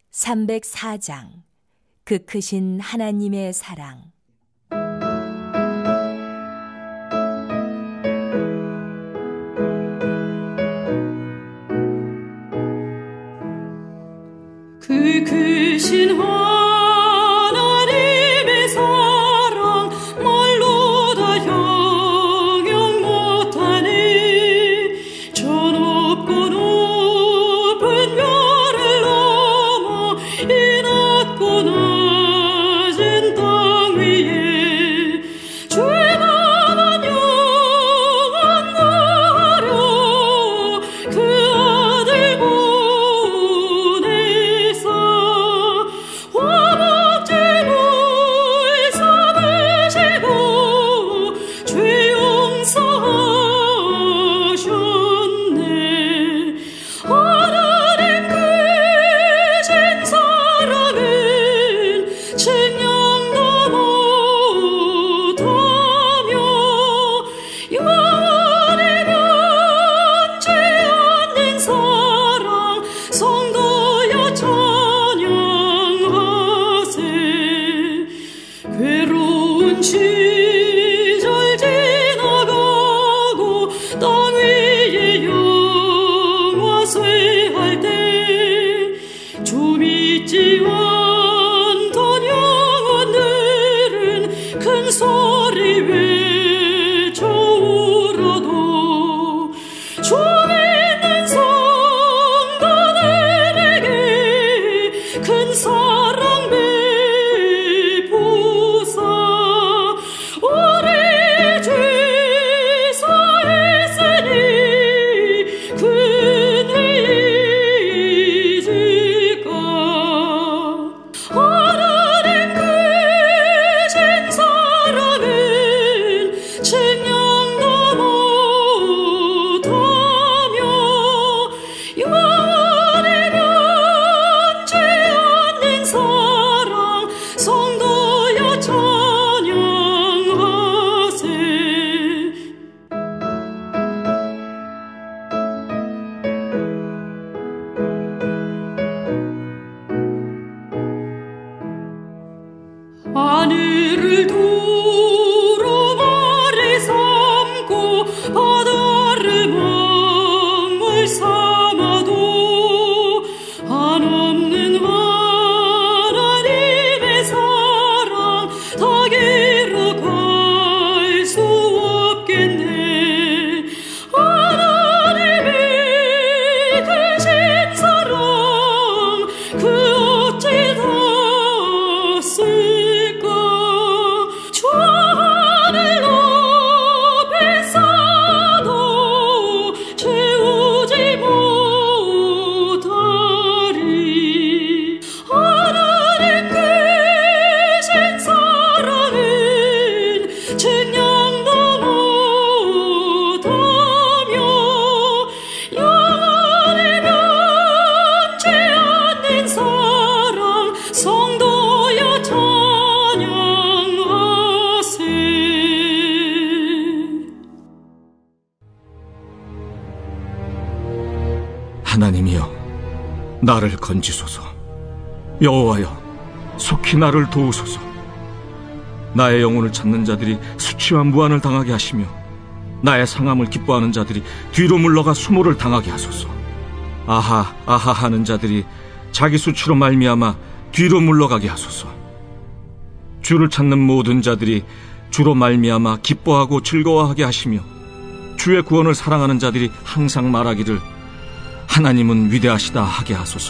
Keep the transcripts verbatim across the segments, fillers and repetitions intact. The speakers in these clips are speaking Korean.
삼백사 장 그 크신 하나님의 사랑. 그 크신 하나님의 사랑 말로 다 형용 못하니 저 높고 높은 별을 넘어 이 낮고 낮은 땅 위에 죄만한 영원 구하려 그 아들 보내사 화목제물 삼으시고 죄 용서하셨네. 하나님 크신 사랑은 측량도 못하며 영원히 변치 않는 사랑 성도여 찬양하세. 괴로운 시절 지나가고 땅 위에 영화 쇠할 때 주 믿지 않던 영혼들은 큰 소리 외쳐 울어도 주 믿는 성도들에게 큰 사랑 베푸사 우리 죄 사했으니 근회의 질까. 하나님 크신 사랑은 측량도 못하며 영원히 변치 않는 사랑 성도여 찬양하세. 하늘을 두루마리 삼고 바다를 먹물 삼아도 한없는 하나님의 사랑 다 기록할 수 없겠네. 하나님이 크신 사랑 그 어찌 닿았을까. 저 하늘 높이 쌓아도 채우지 못하리. 하나님 크신 사랑은 측량도 못하며 영원히 변치 않는 사랑 성도여 찬양하세. 하나님이여, 나를 건지소서. 여호와여, 속히 나를 도우소서. 나의 영혼을 찾는 자들이 수치와 무한을 당하게 하시며 나의 상함을 기뻐하는 자들이 뒤로 물러가 수모를 당하게 하소서. 아하 아하 하는 자들이 자기 수치로 말미암아 뒤로 물러가게 하소서. 주를 찾는 모든 자들이 주로 말미암아 기뻐하고 즐거워하게 하시며 주의 구원을 사랑하는 자들이 항상 말하기를 하나님은 위대하시다 하게 하소서.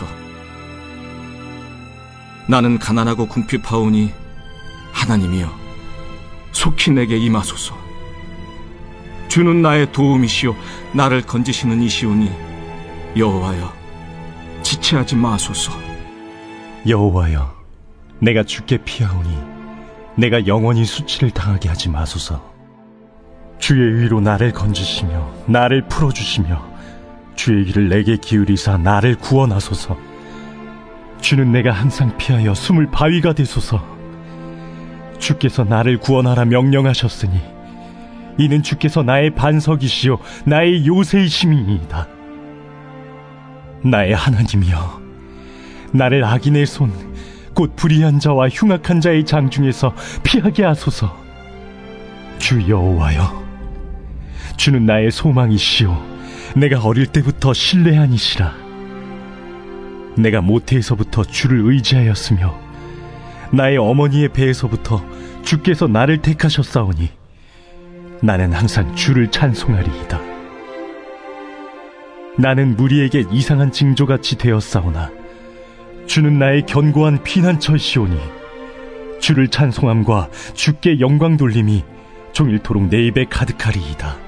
나는 가난하고 궁핍하오니 하나님이여, 속히 내게 임하소서. 주는 나의 도움이시오 나를 건지시는 이시오니 여호와여, 지체하지 마소서. 여호와여, 내가 주께 피하오니 내가 영원히 수치를 당하게 하지 마소서. 주의 의로 나를 건지시며 나를 풀어주시며 주의 길을 내게 기울이사 나를 구원하소서. 주는 내가 항상 피하여 숨을 바위가 되소서. 주께서 나를 구원하라 명령하셨으니 이는 주께서 나의 반석이시요 나의 요새이심이니이다. 나의 하나님이여, 나를 악인의 손, 곧 불의한 자와 흉악한 자의 장중에서 피하게 하소서. 주 여호와여, 주는 나의 소망이시오, 내가 어릴 때부터 신뢰한 이시라. 내가 모태에서부터 주를 의지하였으며 나의 어머니의 배에서부터 주께서 나를 택하셨사오니 나는 항상 주를 찬송하리이다. 나는 무리에게 이상한 징조같이 되었사오나 주는 나의 견고한 피난처시오니 주를 찬송함과 주께 영광 돌림이 종일토록 내 입에 가득하리이다.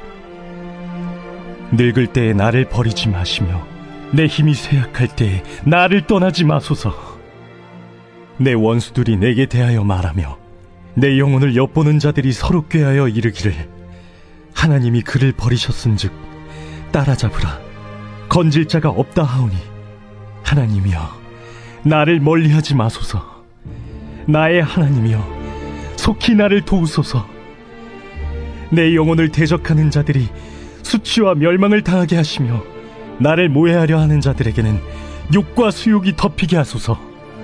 늙을 때에 나를 버리지 마시며 내 힘이 쇠약할 때에 나를 떠나지 마소서. 내 원수들이 내게 대하여 말하며 내 영혼을 엿보는 자들이 서로 꾀하여 이르기를 하나님이 그를 버리셨은즉 따라잡으라, 건질 자가 없다 하오니 하나님이여, 나를 멀리하지 마소서. 나의 하나님이여, 속히 나를 도우소서. 내 영혼을 대적하는 자들이 수치와 멸망을 당하게 하시며 나를 모해하려 하는 자들에게는 욕과 수욕이 덮이게 하소서.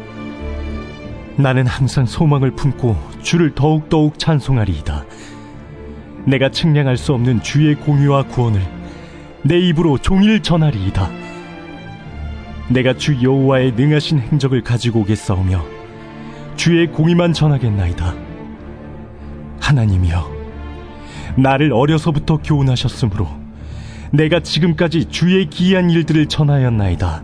나는 항상 소망을 품고 주를 더욱더욱 찬송하리이다. 내가 측량할 수 없는 주의 공의와 구원을 내 입으로 종일 전하리이다. 내가 주 여호와의 능하신 행적을 가지고 오겠사오며 주의 공의만 전하겠나이다. 하나님이여, 나를 어려서부터 교훈하셨으므로 내가 지금까지 주의 기이한 일들을 전하였나이다.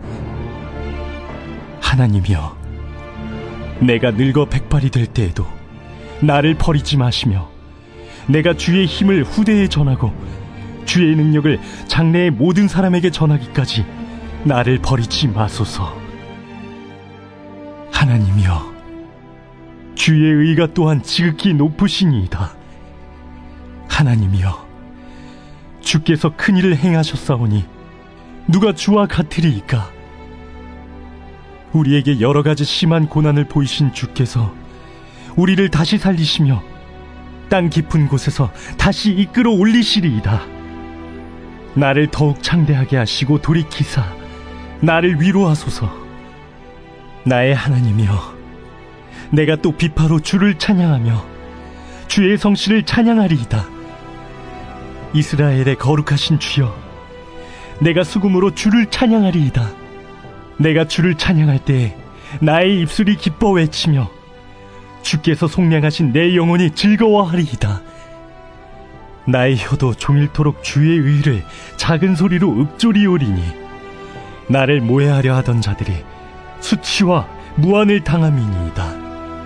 하나님이여, 내가 늙어 백발이 될 때에도 나를 버리지 마시며 내가 주의 힘을 후대에 전하고 주의 능력을 장래의 모든 사람에게 전하기까지 나를 버리지 마소서. 하나님이여, 주의 의가 또한 지극히 높으시니이다. 하나님이여, 주께서 큰 일을 행하셨사오니 누가 주와 같으리이까? 우리에게 여러 가지 심한 고난을 보이신 주께서 우리를 다시 살리시며 땅 깊은 곳에서 다시 이끌어 올리시리이다. 나를 더욱 창대하게 하시고 돌이키사 나를 위로하소서. 나의 하나님이여, 내가 또 비파로 주를 찬양하며 주의 성실을 찬양하리이다. 이스라엘의 거룩하신 주여, 내가 수금으로 주를 찬양하리이다. 내가 주를 찬양할 때에 나의 입술이 기뻐 외치며 주께서 속량하신 내 영혼이 즐거워하리이다. 나의 혀도 종일토록 주의 의를 작은 소리로 읊조리오리니 나를 모해하려 하던 자들이 수치와 무한을 당함이니이다.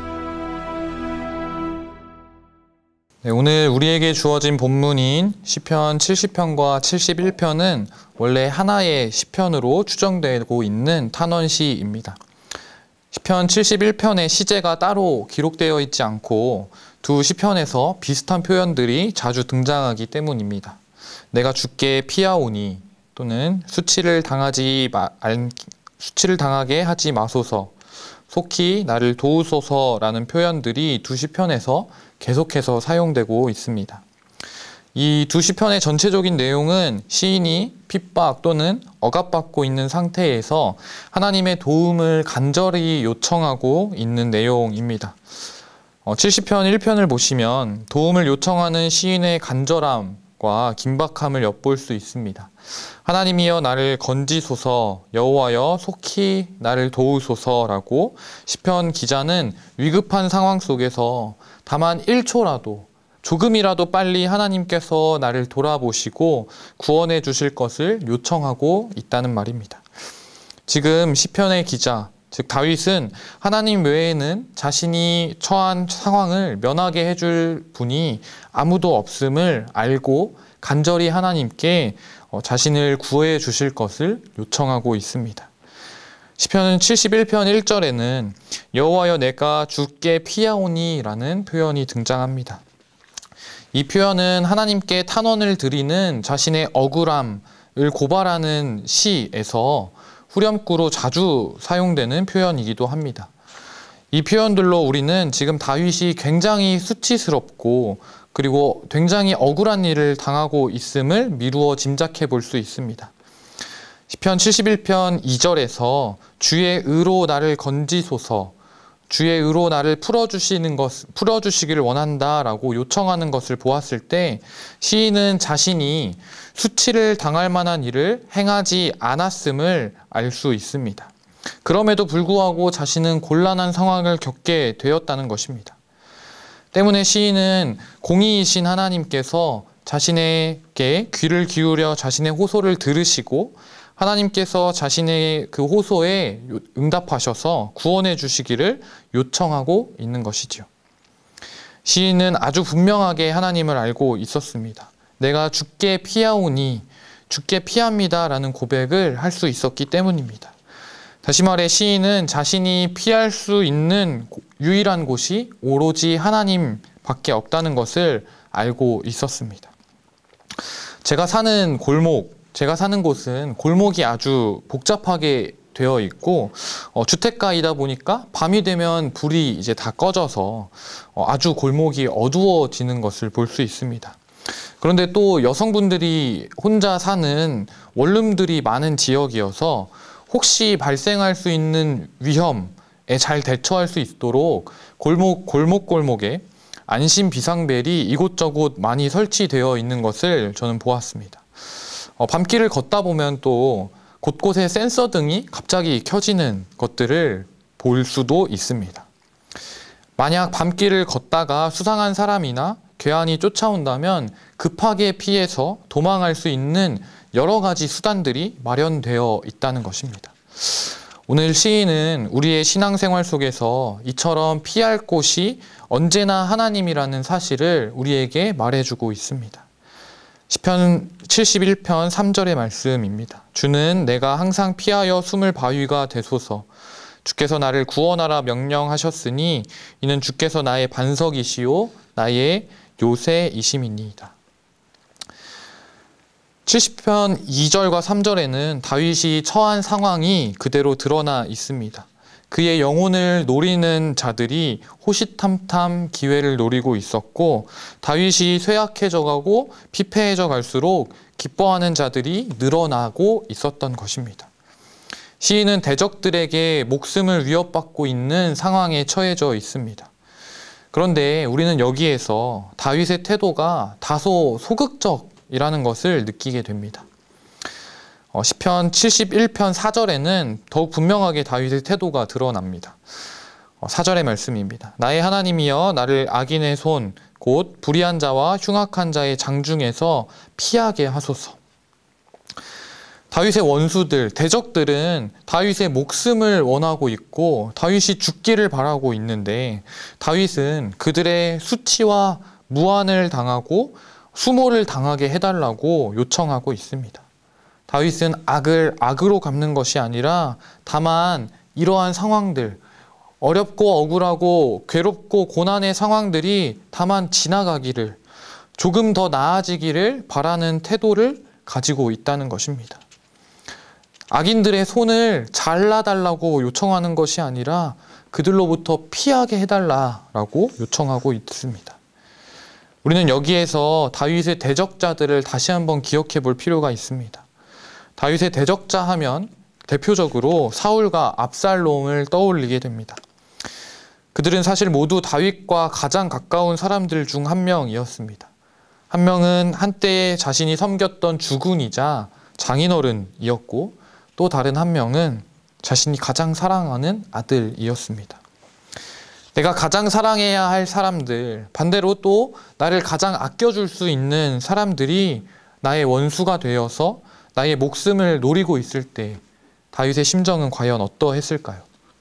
네, 오늘 우리에게 주어진 본문인 시편 칠십 편과 칠십일 편은 원래 하나의 시편으로 추정되고 있는 탄원시입니다. 시편 칠십일 편의 시제가 따로 기록되어 있지 않고 두 시편에서 비슷한 표현들이 자주 등장하기 때문입니다. 내가 주께 피하오니 또는 수치를 당하지 마, 수치를 당하게 하지 마소서, 속히 나를 도우소서라는 표현들이 두 시편에서 계속해서 사용되고 있습니다. 이 두 시편의 전체적인 내용은 시인이 핍박 또는 억압받고 있는 상태에서 하나님의 도움을 간절히 요청하고 있는 내용입니다. 칠십 편 일 편을 보시면 도움을 요청하는 시인의 간절함과 긴박함을 엿볼 수 있습니다. 하나님이여 나를 건지소서, 여호와여 속히 나를 도우소서라고 시편 기자는 위급한 상황 속에서 다만 일 초라도 조금이라도 빨리 하나님께서 나를 돌아보시고 구원해 주실 것을 요청하고 있다는 말입니다. 지금 시편의 기자, 즉 다윗은 하나님 외에는 자신이 처한 상황을 면하게 해줄 분이 아무도 없음을 알고 간절히 하나님께 자신을 구해 주실 것을 요청하고 있습니다. 시편 칠십일 편 일 절에는 여호와여 내가 주께 피하오니 라는 표현이 등장합니다. 이 표현은 하나님께 탄원을 드리는 자신의 억울함을 고발하는 시에서 후렴구로 자주 사용되는 표현이기도 합니다. 이 표현들로 우리는 지금 다윗이 굉장히 수치스럽고 그리고 굉장히 억울한 일을 당하고 있음을 미루어 짐작해 볼 수 있습니다. 시편 칠십일 편 이 절에서 주의 의로 나를 건지소서, 주의 의로 나를 풀어주시는 것, 풀어주시기를 원한다라고 요청하는 것을 보았을 때 시인은 자신이 수치를 당할 만한 일을 행하지 않았음을 알 수 있습니다. 그럼에도 불구하고 자신은 곤란한 상황을 겪게 되었다는 것입니다. 때문에 시인은 공의이신 하나님께서 자신에게 귀를 기울여 자신의 호소를 들으시고 하나님께서 자신의 그 호소에 응답하셔서 구원해 주시기를 요청하고 있는 것이지요. 시인은 아주 분명하게 하나님을 알고 있었습니다. 내가 주께 피하오니 주께 피합니다 라는 고백을 할 수 있었기 때문입니다. 다시 말해 시인은 자신이 피할 수 있는 유일한 곳이 오로지 하나님 밖에 없다는 것을 알고 있었습니다. 제가 사는 골목, 제가 사는 곳은 골목이 아주 복잡하게 되어 있고 어, 주택가이다 보니까 밤이 되면 불이 이제 다 꺼져서 어, 아주 골목이 어두워지는 것을 볼 수 있습니다. 그런데 또 여성분들이 혼자 사는 원룸들이 많은 지역이어서 혹시 발생할 수 있는 위험에 잘 대처할 수 있도록 골목, 골목골목에 안심 비상벨이 이곳저곳 많이 설치되어 있는 것을 저는 보았습니다. 어, 밤길을 걷다 보면 또 곳곳에 센서 등이 갑자기 켜지는 것들을 볼 수도 있습니다. 만약 밤길을 걷다가 수상한 사람이나 괴한이 쫓아온다면 급하게 피해서 도망할 수 있는 여러 가지 수단들이 마련되어 있다는 것입니다. 오늘 시인은 우리의 신앙생활 속에서 이처럼 피할 곳이 언제나 하나님이라는 사실을 우리에게 말해주고 있습니다. 시편 칠십일 편 삼 절의 말씀입니다. 주는 내가 항상 피하여 숨을 바위가 되소서. 주께서 나를 구원하라 명령하셨으니 이는 주께서 나의 반석이시오 나의 요새이심이니이다. 칠십 편 이 절과 삼 절에는 다윗이 처한 상황이 그대로 드러나 있습니다. 그의 영혼을 노리는 자들이 호시탐탐 기회를 노리고 있었고 다윗이 쇠약해져 가고 피폐해져 갈수록 기뻐하는 자들이 늘어나고 있었던 것입니다. 시인은 대적들에게 목숨을 위협받고 있는 상황에 처해져 있습니다. 그런데 우리는 여기에서 다윗의 태도가 다소 소극적이라는 것을 느끼게 됩니다. 어, 시편 칠십일 편 사 절에는 더욱 분명하게 다윗의 태도가 드러납니다. 어, 사 절의 말씀입니다. 나의 하나님이여 나를 악인의 손 곧 불의한 자와 흉악한 자의 장중에서 피하게 하소서. 다윗의 원수들, 대적들은 다윗의 목숨을 원하고 있고 다윗이 죽기를 바라고 있는데 다윗은 그들의 수치와 무한을 당하고 수모를 당하게 해달라고 요청하고 있습니다. 다윗은 악을 악으로 갚는 것이 아니라 다만 이러한 상황들, 어렵고 억울하고 괴롭고 고난의 상황들이 다만 지나가기를, 조금 더 나아지기를 바라는 태도를 가지고 있다는 것입니다. 악인들의 손을 잘라달라고 요청하는 것이 아니라 그들로부터 피하게 해달라고 요청하고 있습니다. 우리는 여기에서 다윗의 대적자들을 다시 한번 기억해 볼 필요가 있습니다. 다윗의 대적자 하면 대표적으로 사울과 압살롬을 떠올리게 됩니다. 그들은 사실 모두 다윗과 가장 가까운 사람들 중 한 명이었습니다. 한 명은 한때 자신이 섬겼던 주군이자 장인어른이었고 또 다른 한 명은 자신이 가장 사랑하는 아들이었습니다. 내가 가장 사랑해야 할 사람들, 반대로 또 나를 가장 아껴줄 수 있는 사람들이 나의 원수가 되어서 나의 목숨을 노리고 있을 때 다윗의 심정은 과연 어떠했을까요?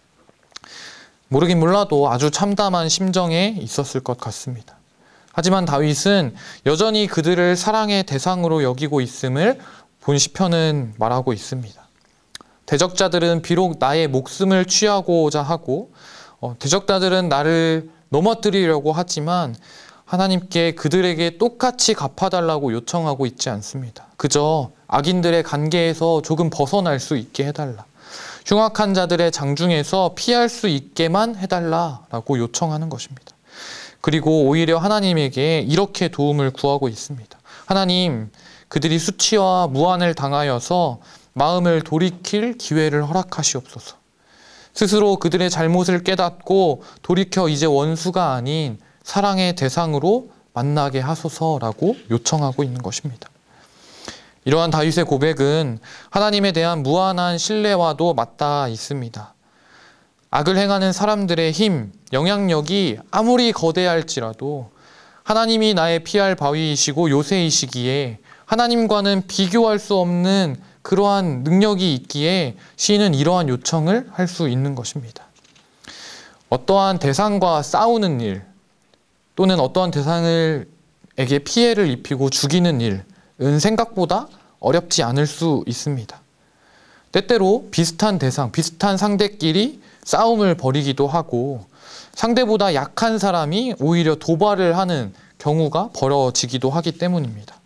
모르긴 몰라도 아주 참담한 심정에 있었을 것 같습니다. 하지만 다윗은 여전히 그들을 사랑의 대상으로 여기고 있음을 본 시편은 말하고 있습니다. 대적자들은 비록 나의 목숨을 취하고자 하고 어, 대적자들은 나를 넘어뜨리려고 하지만 하나님께 그들에게 똑같이 갚아달라고 요청하고 있지 않습니다. 그저 악인들의 관계에서 조금 벗어날 수 있게 해달라. 흉악한 자들의 장중에서 피할 수 있게만 해달라라고 요청하는 것입니다. 그리고 오히려 하나님에게 이렇게 도움을 구하고 있습니다. 하나님, 그들이 수치와 무한을 당하여서 마음을 돌이킬 기회를 허락하시옵소서. 스스로 그들의 잘못을 깨닫고 돌이켜 이제 원수가 아닌 사랑의 대상으로 만나게 하소서라고 요청하고 있는 것입니다. 이러한 다윗의 고백은 하나님에 대한 무한한 신뢰와도 맞닿아 있습니다. 악을 행하는 사람들의 힘, 영향력이 아무리 거대할지라도 하나님이 나의 피할 바위이시고 요새이시기에 하나님과는 비교할 수 없는 그러한 능력이 있기에 시인은 이러한 요청을 할 수 있는 것입니다. 어떠한 대상과 싸우는 일 또는 어떠한 대상에게 피해를 입히고 죽이는 일은 생각보다 어렵지 않을 수 있습니다. 때때로 비슷한 대상, 비슷한 상대끼리 싸움을 벌이기도 하고 상대보다 약한 사람이 오히려 도발을 하는 경우가 벌어지기도 하기 때문입니다.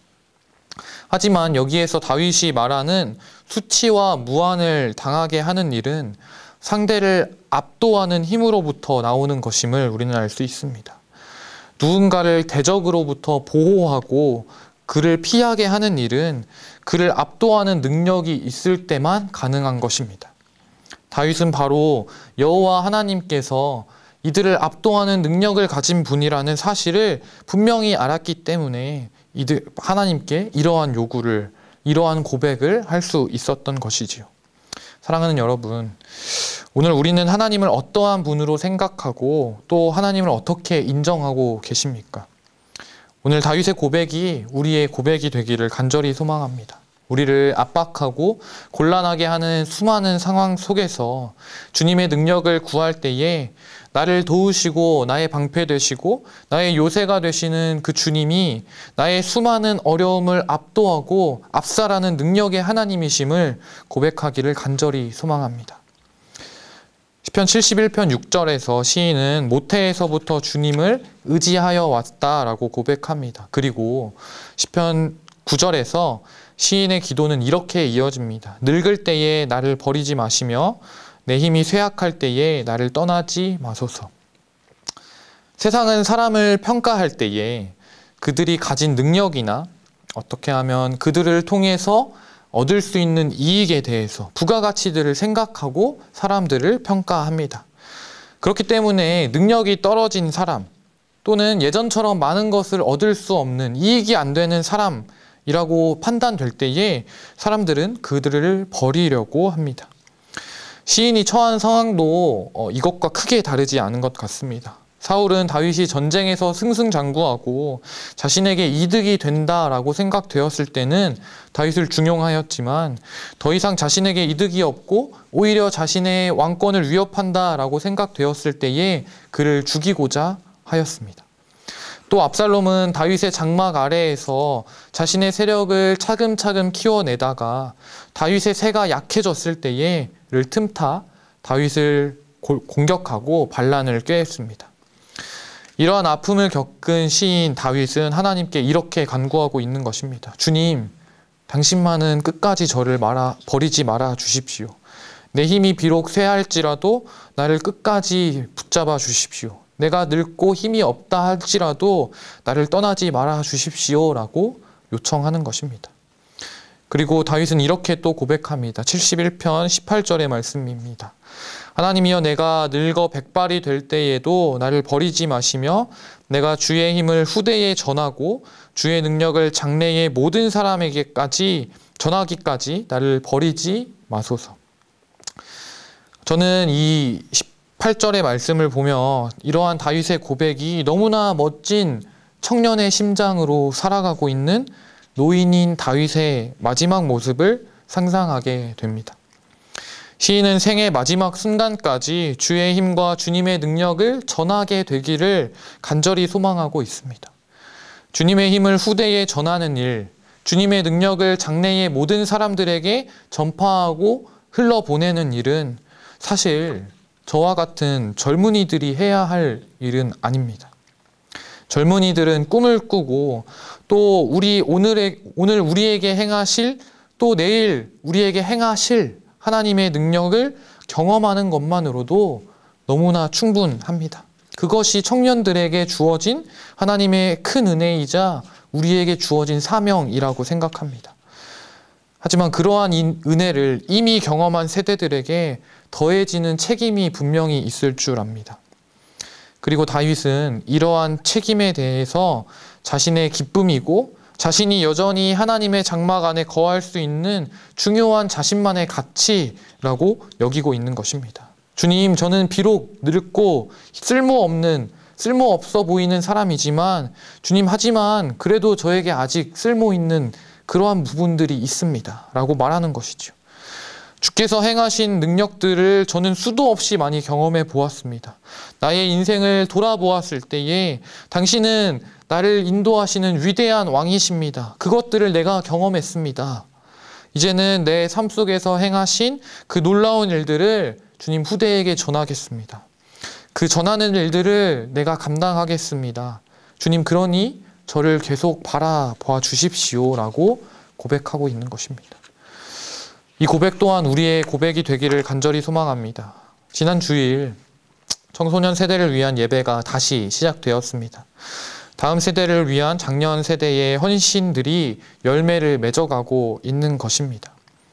하지만 여기에서 다윗이 말하는 수치와 무한을 당하게 하는 일은 상대를 압도하는 힘으로부터 나오는 것임을 우리는 알 수 있습니다. 누군가를 대적으로부터 보호하고 그를 피하게 하는 일은 그를 압도하는 능력이 있을 때만 가능한 것입니다. 다윗은 바로 여호와 하나님께서 이들을 압도하는 능력을 가진 분이라는 사실을 분명히 알았기 때문에 이들 하나님께 이러한 요구를, 이러한 고백을 할 수 있었던 것이지요. 사랑하는 여러분, 오늘 우리는 하나님을 어떠한 분으로 생각하고 또 하나님을 어떻게 인정하고 계십니까? 오늘 다윗의 고백이 우리의 고백이 되기를 간절히 소망합니다. 우리를 압박하고 곤란하게 하는 수많은 상황 속에서 주님의 능력을 구할 때에 나를 도우시고 나의 방패 되시고 나의 요새가 되시는 그 주님이 나의 수많은 어려움을 압도하고 압살하는 능력의 하나님이심을 고백하기를 간절히 소망합니다. 시편 칠십일 편 육 절에서 시인은 모태에서부터 주님을 의지하여 왔다라고 고백합니다. 그리고 시편 구 절에서 시인의 기도는 이렇게 이어집니다. 늙을 때에 나를 버리지 마시며 내 힘이 쇠약할 때에 나를 떠나지 마소서. 세상은 사람을 평가할 때에 그들이 가진 능력이나 어떻게 하면 그들을 통해서 얻을 수 있는 이익에 대해서 부가가치들을 생각하고 사람들을 평가합니다. 그렇기 때문에 능력이 떨어진 사람 또는 예전처럼 많은 것을 얻을 수 없는 이익이 안 되는 사람이라고 판단될 때에 사람들은 그들을 버리려고 합니다. 시인이 처한 상황도 이것과 크게 다르지 않은 것 같습니다. 사울은 다윗이 전쟁에서 승승장구하고 자신에게 이득이 된다라고 생각되었을 때는 다윗을 중용하였지만 더 이상 자신에게 이득이 없고 오히려 자신의 왕권을 위협한다라고 생각되었을 때에 그를 죽이고자 하였습니다. 또 압살롬은 다윗의 장막 아래에서 자신의 세력을 차근차근 키워내다가 다윗의 세가 약해졌을 때에 를 틈타 다윗을 공격하고 반란을 꾀했습니다. 이러한 아픔을 겪은 시인 다윗은 하나님께 이렇게 간구하고 있는 것입니다. 주님, 당신만은 끝까지 저를 말아, 버리지 말아 주십시오. 내 힘이 비록 쇠할지라도 나를 끝까지 붙잡아 주십시오. 내가 늙고 힘이 없다 할지라도 나를 떠나지 말아 주십시오라고 요청하는 것입니다. 그리고 다윗은 이렇게 또 고백합니다. 칠십일 편 십팔 절의 말씀입니다. 하나님이여, 내가 늙어 백발이 될 때에도 나를 버리지 마시며 내가 주의 힘을 후대에 전하고 주의 능력을 장래의 모든 사람에게까지 전하기까지 나를 버리지 마소서. 저는 이 십팔 절의 말씀을 보며 이러한 다윗의 고백이 너무나 멋진 청년의 심장으로 살아가고 있는 노인인 다윗의 마지막 모습을 상상하게 됩니다. 시인은 생의 마지막 순간까지 주의 힘과 주님의 능력을 전하게 되기를 간절히 소망하고 있습니다. 주님의 힘을 후대에 전하는 일, 주님의 능력을 장래의 모든 사람들에게 전파하고 흘러보내는 일은 사실 저와 같은 젊은이들이 해야 할 일은 아닙니다. 젊은이들은 꿈을 꾸고 또 우리 오늘의, 오늘 우리에게 행하실 또 내일 우리에게 행하실 하나님의 능력을 경험하는 것만으로도 너무나 충분합니다. 그것이 청년들에게 주어진 하나님의 큰 은혜이자 우리에게 주어진 사명이라고 생각합니다. 하지만 그러한 은혜를 이미 경험한 세대들에게 더해지는 책임이 분명히 있을 줄 압니다. 그리고 다윗은 이러한 책임에 대해서 자신의 기쁨이고 자신이 여전히 하나님의 장막 안에 거할 수 있는 중요한 자신만의 가치라고 여기고 있는 것입니다. 주님, 저는 비록 늙고 쓸모없는, 쓸모없어 보이는 사람이지만 주님, 하지만 그래도 저에게 아직 쓸모있는 그러한 부분들이 있습니다 라고 말하는 것이죠. 주께서 행하신 능력들을 저는 수도 없이 많이 경험해 보았습니다. 나의 인생을 돌아보았을 때에 당신은 나를 인도하시는 위대한 왕이십니다. 그것들을 내가 경험했습니다. 이제는 내 삶 속에서 행하신 그 놀라운 일들을 주님 후대에게 전하겠습니다. 그 전하는 일들을 내가 감당하겠습니다. 주님, 그러니 저를 계속 바라봐 주십시오 라고 고백하고 있는 것입니다. 이 고백 또한 우리의 고백이 되기를 간절히 소망합니다. 지난 주일 청소년 세대를 위한 예배가 다시 시작되었습니다. 다음 세대를 위한 작년 세대의 헌신들이 열매를 맺어가고 있는 것입니다.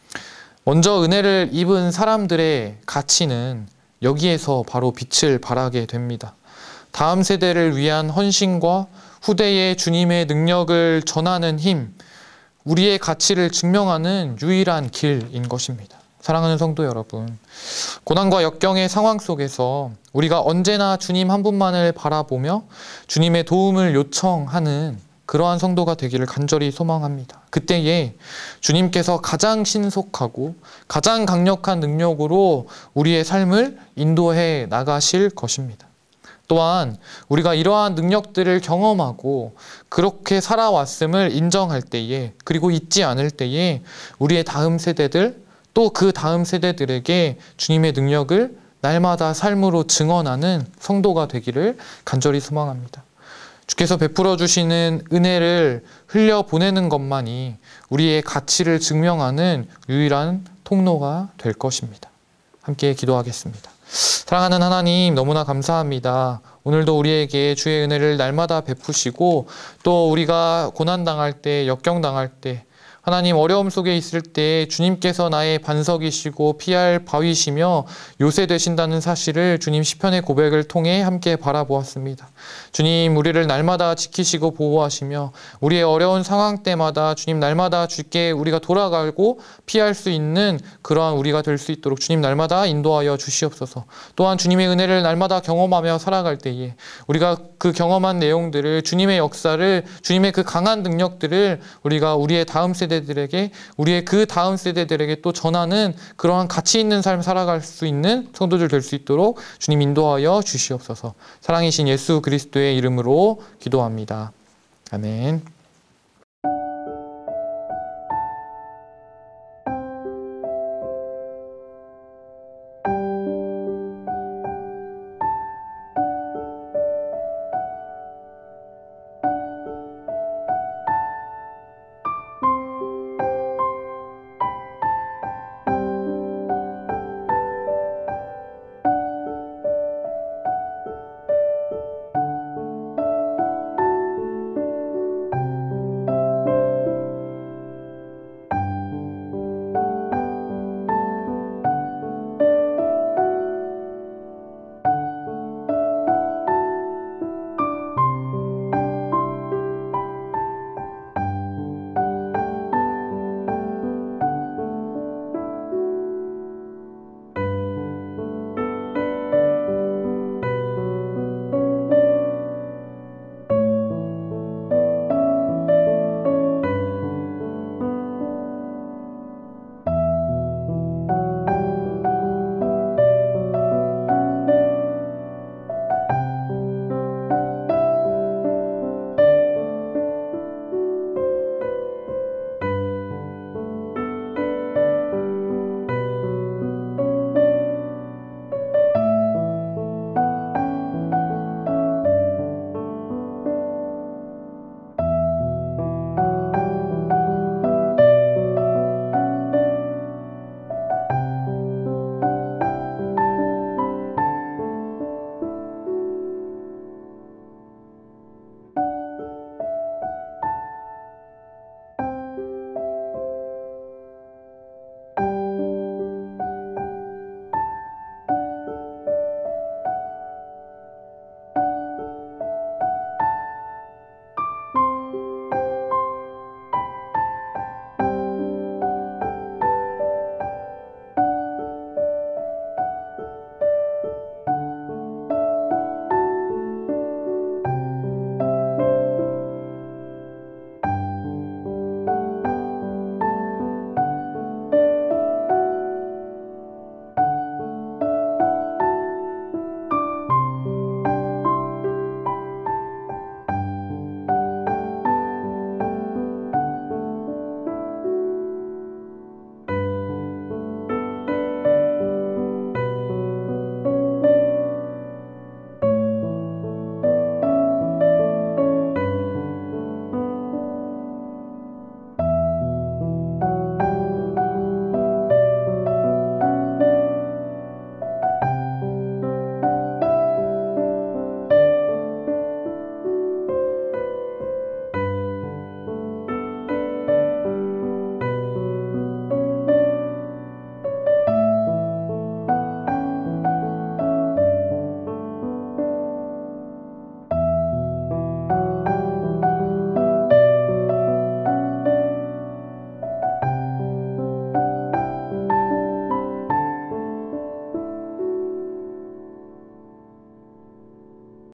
먼저 은혜를 입은 사람들의 가치는 여기에서 바로 빛을 발하게 됩니다. 다음 세대를 위한 헌신과 후대의 주님의 능력을 전하는 힘, 우리의 가치를 증명하는 유일한 길인 것입니다. 사랑하는 성도 여러분, 고난과 역경의 상황 속에서 우리가 언제나 주님 한 분만을 바라보며 주님의 도움을 요청하는 그러한 성도가 되기를 간절히 소망합니다. 그때에 주님께서 가장 신속하고 가장 강력한 능력으로 우리의 삶을 인도해 나가실 것입니다. 또한 우리가 이러한 능력들을 경험하고 그렇게 살아왔음을 인정할 때에, 그리고 잊지 않을 때에 우리의 다음 세대들, 또 그 다음 세대들에게 주님의 능력을 날마다 삶으로 증언하는 성도가 되기를 간절히 소망합니다. 주께서 베풀어 주시는 은혜를 흘려보내는 것만이 우리의 가치를 증명하는 유일한 통로가 될 것입니다. 함께 기도하겠습니다. 사랑하는 하나님, 너무나 감사합니다. 오늘도 우리에게 주의 은혜를 날마다 베푸시고 또 우리가 고난당할 때, 역경당할 때, 하나님 어려움 속에 있을 때 주님께서 나의 반석이시고 피할 바위시며 요새 되신다는 사실을 주님 시편의 고백을 통해 함께 바라보았습니다. 주님, 우리를 날마다 지키시고 보호하시며 우리의 어려운 상황 때마다 주님 날마다 주께 우리가 돌아가고 피할 수 있는 그러한 우리가 될 수 있도록 주님 날마다 인도하여 주시옵소서. 또한 주님의 은혜를 날마다 경험하며 살아갈 때에 우리가 그 경험한 내용들을, 주님의 역사를, 주님의 그 강한 능력들을 우리가 우리의 다음 세대 들에게, 우리의 그 다음 세대들에게 또 전하는 그러한 가치 있는 삶 살아갈 수 있는 성도들 될 수 있도록 주님 인도하여 주시옵소서. 사랑이신 예수 그리스도의 이름으로 기도합니다. 아멘.